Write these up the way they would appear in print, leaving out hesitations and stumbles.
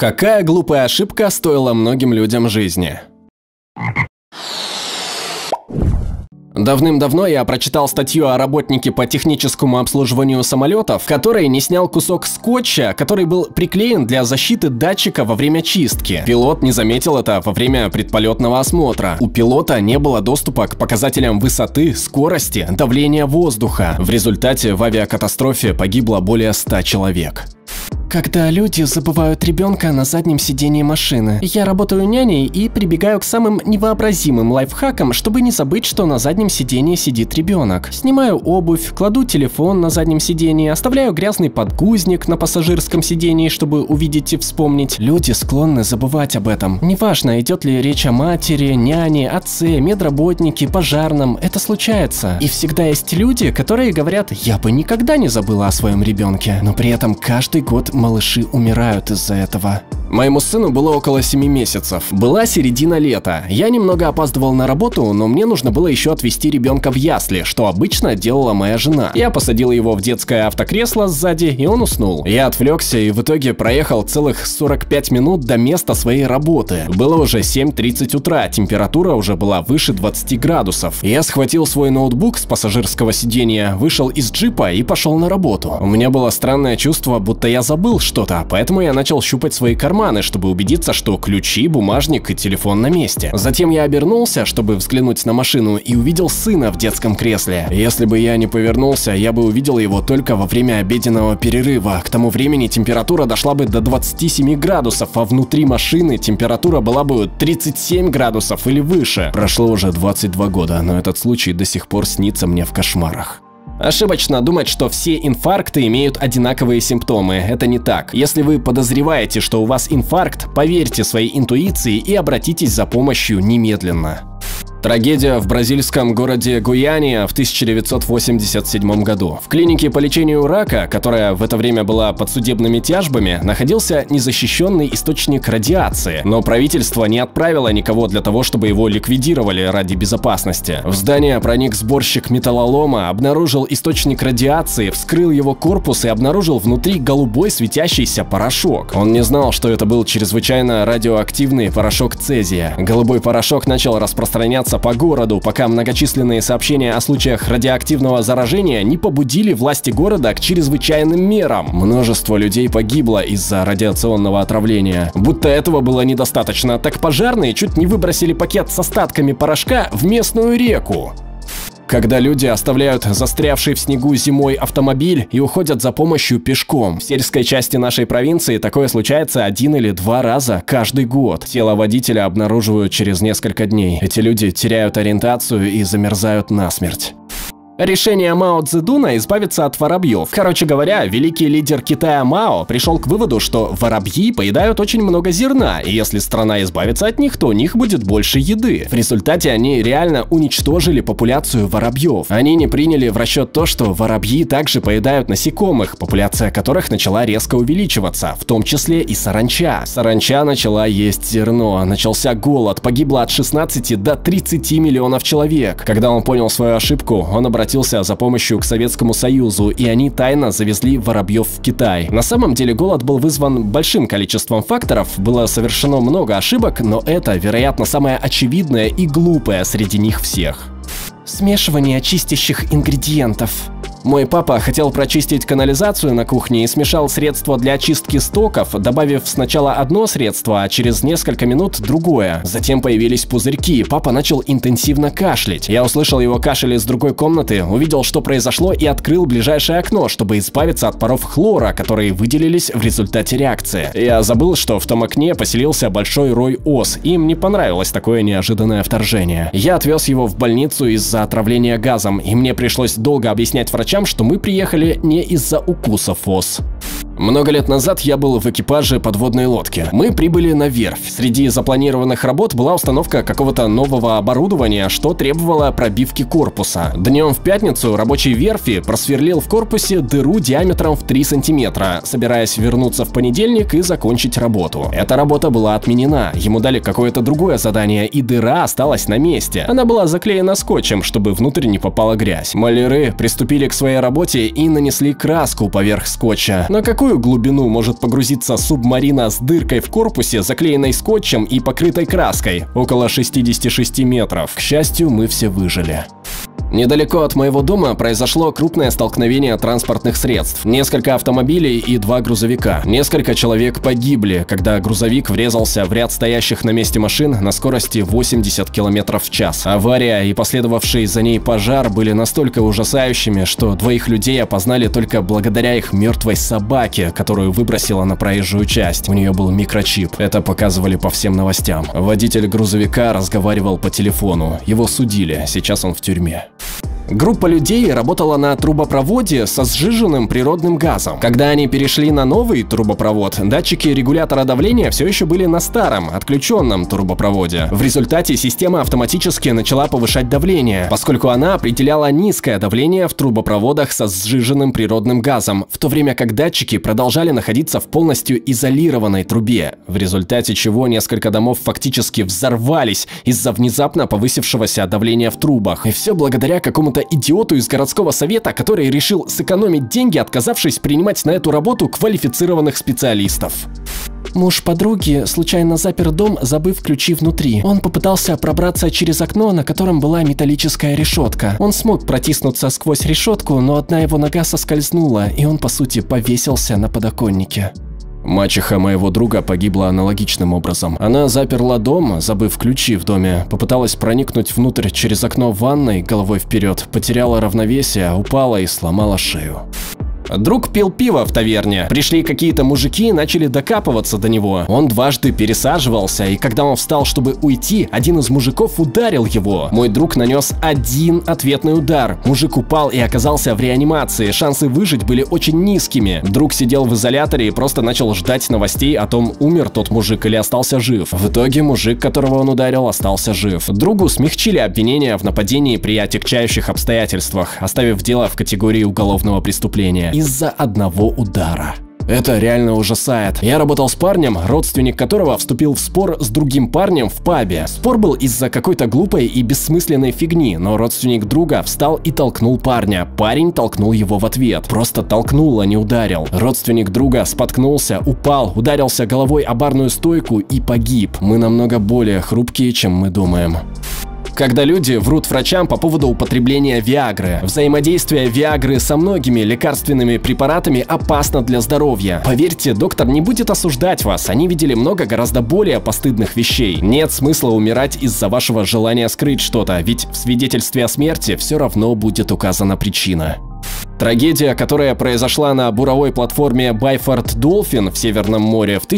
Какая глупая ошибка стоила многим людям жизни? Давным-давно я прочитал статью о работнике по техническому обслуживанию самолетов, который не снял кусок скотча, который был приклеен для защиты датчика во время чистки. Пилот не заметил это во время предполетного осмотра. У пилота не было доступа к показателям высоты, скорости, давления воздуха. В результате в авиакатастрофе погибло более 100 человек. Когда люди забывают ребенка на заднем сидении машины. Я работаю няней и прибегаю к самым невообразимым лайфхакам, чтобы не забыть, что на заднем сидении сидит ребенок. Снимаю обувь, кладу телефон на заднем сидении, оставляю грязный подгузник на пассажирском сидении, чтобы увидеть и вспомнить. Люди склонны забывать об этом. Неважно, идет ли речь о матери, няне, отце, медработнике, пожарном, это случается. И всегда есть люди, которые говорят: я бы никогда не забыла о своем ребенке. Но при этом каждый год малыши умирают из-за этого. Моему сыну было около 7 месяцев. Была середина лета. Я немного опаздывал на работу, но мне нужно было еще отвезти ребенка в ясли, что обычно делала моя жена. Я посадил его в детское автокресло сзади, и он уснул. Я отвлекся и в итоге проехал целых 45 минут до места своей работы. Было уже 7:30 утра, температура уже была выше 20 градусов. Я схватил свой ноутбук с пассажирского сиденья, вышел из джипа и пошел на работу. У меня было странное чувство, будто я забыл что-то, поэтому я начал щупать свои карманы, чтобы убедиться, что ключи, бумажник и телефон на месте. Затем я обернулся, чтобы взглянуть на машину, и увидел сына в детском кресле. Если бы я не повернулся, я бы увидел его только во время обеденного перерыва. К тому времени температура дошла бы до 27 градусов, а внутри машины температура была бы 37 градусов или выше. Прошло уже 22 года, но этот случай до сих пор снится мне в кошмарах. Ошибочно думать, что все инфаркты имеют одинаковые симптомы. Это не так. Если вы подозреваете, что у вас инфаркт, поверьте своей интуиции и обратитесь за помощью немедленно. Трагедия в бразильском городе Гуяния в 1987 году. В клинике по лечению рака, которая в это время была под судебными тяжбами, находился незащищенный источник радиации, но правительство не отправило никого для того, чтобы его ликвидировали ради безопасности. В здание проник сборщик металлолома, обнаружил источник радиации, вскрыл его корпус и обнаружил внутри голубой светящийся порошок. Он не знал, что это был чрезвычайно радиоактивный порошок цезия. Голубой порошок начал распространяться по городу, пока многочисленные сообщения о случаях радиоактивного заражения не побудили власти города к чрезвычайным мерам. Множество людей погибло из-за радиационного отравления. Будто этого было недостаточно, так пожарные чуть не выбросили пакет с остатками порошка в местную реку. Когда люди оставляют застрявший в снегу зимой автомобиль и уходят за помощью пешком. В сельской части нашей провинции такое случается 1 или 2 раза каждый год. Тело водителя обнаруживают через несколько дней. Эти люди теряют ориентацию и замерзают насмерть. Решение Мао Цзэдуна избавиться от воробьев. Короче говоря, великий лидер Китая Мао пришел к выводу, что воробьи поедают очень много зерна, и если страна избавится от них, то у них будет больше еды. В результате они реально уничтожили популяцию воробьев. Они не приняли в расчет то, что воробьи также поедают насекомых, популяция которых начала резко увеличиваться, в том числе и саранча. Саранча начала есть зерно, начался голод, погибло от 16 до 30 миллионов человек. Когда он понял свою ошибку, он обратился за помощью к Советскому Союзу, и они тайно завезли воробьев в Китай. На самом деле голод был вызван большим количеством факторов, было совершено много ошибок, но это, вероятно, самое очевидное и глупое среди них всех. Смешивание чистящих ингредиентов. Мой папа хотел прочистить канализацию на кухне и смешал средство для очистки стоков, добавив сначала одно средство, а через несколько минут другое. Затем появились пузырьки, папа начал интенсивно кашлять. Я услышал его кашель из другой комнаты, увидел, что произошло, и открыл ближайшее окно, чтобы избавиться от паров хлора, которые выделились в результате реакции. Я забыл, что в том окне поселился большой рой ос, им не понравилось такое неожиданное вторжение. Я отвез его в больницу из-за отравления газом, и мне пришлось долго объяснять врачам, что мы приехали не из-за укусов ос. Много лет назад я был в экипаже подводной лодки. Мы прибыли на верфь. Среди запланированных работ была установка какого-то нового оборудования, что требовало пробивки корпуса. Днем в пятницу рабочий верфи просверлил в корпусе дыру диаметром в 3 сантиметра, собираясь вернуться в понедельник и закончить работу. Эта работа была отменена, ему дали какое-то другое задание, и дыра осталась на месте. Она была заклеена скотчем, чтобы внутрь не попала грязь. Маляры приступили к своей работе и нанесли краску поверх скотча. Но какую какую глубину может погрузиться субмарина с дыркой в корпусе, заклеенной скотчем и покрытой краской? Около 66 метров. К счастью, мы все выжили. Недалеко от моего дома произошло крупное столкновение транспортных средств. Несколько автомобилей и 2 грузовика. Несколько человек погибли, когда грузовик врезался в ряд стоящих на месте машин на скорости 80 км в час. Авария и последовавший за ней пожар были настолько ужасающими, что 2 людей опознали только благодаря их мертвой собаке, которую выбросила на проезжую часть. У нее был микрочип. Это показывали по всем новостям. Водитель грузовика разговаривал по телефону. Его судили. Сейчас он в тюрьме. Группа людей работала на трубопроводе со сжиженным природным газом. Когда они перешли на новый трубопровод, датчики регулятора давления все еще были на старом, отключенном трубопроводе. В результате система автоматически начала повышать давление, поскольку она определяла низкое давление в трубопроводах со сжиженным природным газом, в то время как датчики продолжали находиться в полностью изолированной трубе, в результате чего несколько домов фактически взорвались из-за внезапно повысившегося давления в трубах. И все благодаря какому-то идиоту из городского совета, который решил сэкономить деньги, отказавшись принимать на эту работу квалифицированных специалистов. Муж подруги случайно запер дом, забыв ключи внутри. Он попытался пробраться через окно, на котором была металлическая решетка. Он смог протиснуться сквозь решетку, но одна его нога соскользнула, и он, по сути, повесился на подоконнике. Мачеха моего друга погибла аналогичным образом. Она заперла дом, забыв ключи в доме, попыталась проникнуть внутрь через окно в ванной головой вперед, потеряла равновесие, упала и сломала шею. Друг пил пиво в таверне. Пришли какие-то мужики и начали докапываться до него. Он дважды пересаживался, и когда он встал, чтобы уйти, один из мужиков ударил его. Мой друг нанес 1 ответный удар. Мужик упал и оказался в реанимации. Шансы выжить были очень низкими. Друг сидел в изоляторе и просто начал ждать новостей о том, умер тот мужик или остался жив. В итоге мужик, которого он ударил, остался жив. Другу смягчили обвинения в нападении при отягчающих обстоятельствах, оставив дело в категории уголовного преступления. Из-за одного удара. Это реально ужасает. Я работал с парнем, родственник которого вступил в спор с другим парнем в пабе. Спор был из-за какой-то глупой и бессмысленной фигни, но родственник друга встал и толкнул парня. Парень толкнул его в ответ. Просто толкнул, а не ударил. Родственник друга споткнулся, упал, ударился головой о барную стойку и погиб. Мы намного более хрупкие, чем мы думаем. Когда люди врут врачам по поводу употребления Виагры. Взаимодействие Виагры со многими лекарственными препаратами опасно для здоровья. Поверьте, доктор не будет осуждать вас, они видели много гораздо более постыдных вещей. Нет смысла умирать из-за вашего желания скрыть что-то, ведь в свидетельстве о смерти все равно будет указана причина. Трагедия, которая произошла на буровой платформе Байфорд Долфин в Северном море в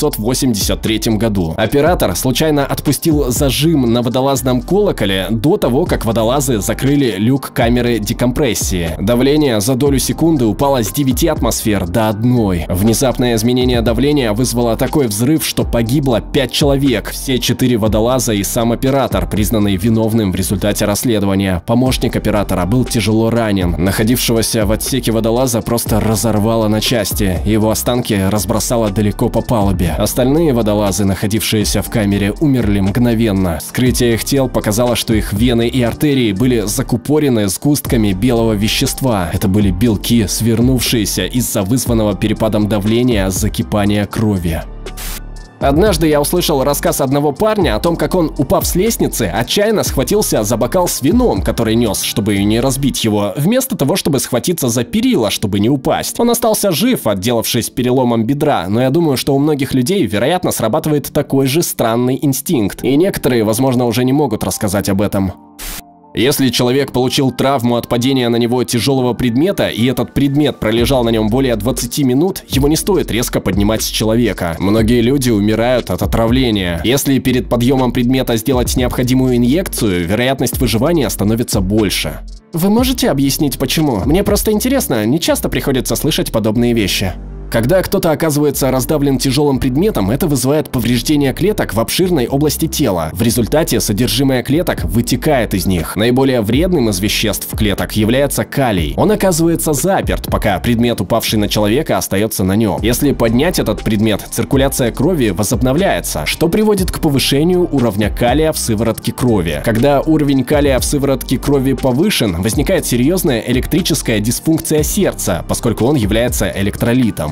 1983 году. Оператор случайно отпустил зажим на водолазном колоколе до того, как водолазы закрыли люк камеры декомпрессии. Давление за долю секунды упало с 9 атмосфер до 1. Внезапное изменение давления вызвало такой взрыв, что погибло 5 человек. Все 4 водолаза и сам оператор, признанный виновным в результате расследования. Помощник оператора был тяжело ранен. Находившегося в отсеке водолаза просто разорвало на части, его останки разбросало далеко по палубе. Остальные водолазы, находившиеся в камере, умерли мгновенно. Вскрытие их тел показало, что их вены и артерии были закупорены сгустками белого вещества. Это были белки, свернувшиеся из-за вызванного перепадом давления закипания крови. Однажды я услышал рассказ одного парня о том, как он, упав с лестницы, отчаянно схватился за бокал с вином, который нес, чтобы не разбить его, вместо того, чтобы схватиться за перила, чтобы не упасть. Он остался жив, отделавшись переломом бедра, но я думаю, что у многих людей, вероятно, срабатывает такой же странный инстинкт, и некоторые, возможно, уже не могут рассказать об этом. Если человек получил травму от падения на него тяжелого предмета, и этот предмет пролежал на нем более 20 минут, его не стоит резко поднимать с человека. Многие люди умирают от отравления. Если перед подъемом предмета сделать необходимую инъекцию, вероятность выживания становится больше. Вы можете объяснить, почему? Мне просто интересно, не часто приходится слышать подобные вещи. Когда кто-то оказывается раздавлен тяжелым предметом, это вызывает повреждение клеток в обширной области тела. В результате содержимое клеток вытекает из них. Наиболее вредным из веществ клеток является калий. Он оказывается заперт, пока предмет, упавший на человека, остается на нем. Если поднять этот предмет, циркуляция крови возобновляется, что приводит к повышению уровня калия в сыворотке крови. Когда уровень калия в сыворотке крови повышен, возникает серьезная электрическая дисфункция сердца, поскольку он является электролитом.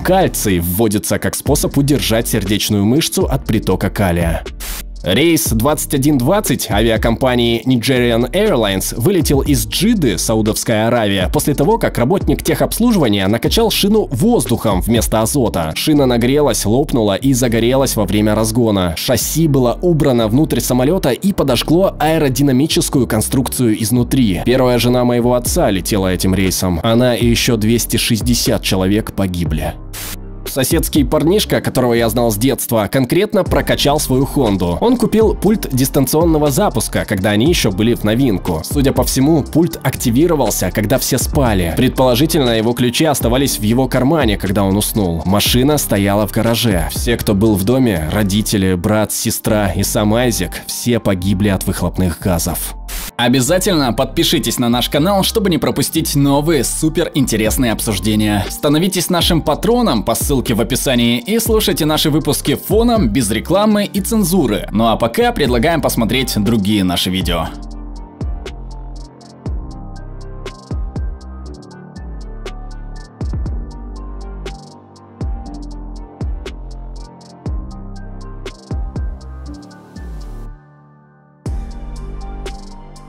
Кальций вводится как способ удержать сердечную мышцу от притока калия. Рейс 2120 авиакомпании Nigerian Airlines вылетел из Джидды, Саудовская Аравия, после того, как работник техобслуживания накачал шину воздухом вместо азота. Шина нагрелась, лопнула и загорелась во время разгона. Шасси было убрано внутрь самолета и подожгло аэродинамическую конструкцию изнутри. Первая жена моего отца летела этим рейсом. Она и еще 260 человек погибли. Соседский парнишка, которого я знал с детства, конкретно прокачал свою Хонду. Он купил пульт дистанционного запуска, когда они еще были в новинку. Судя по всему, пульт активировался, когда все спали. Предположительно, его ключи оставались в его кармане, когда он уснул. Машина стояла в гараже. Все, кто был в доме, родители, брат, сестра и сам Айзек, все погибли от выхлопных газов. Обязательно подпишитесь на наш канал, чтобы не пропустить новые супер интересные обсуждения. Становитесь нашим патроном по ссылке в описании и слушайте наши выпуски фоном, без рекламы и цензуры. Ну а пока предлагаем посмотреть другие наши видео.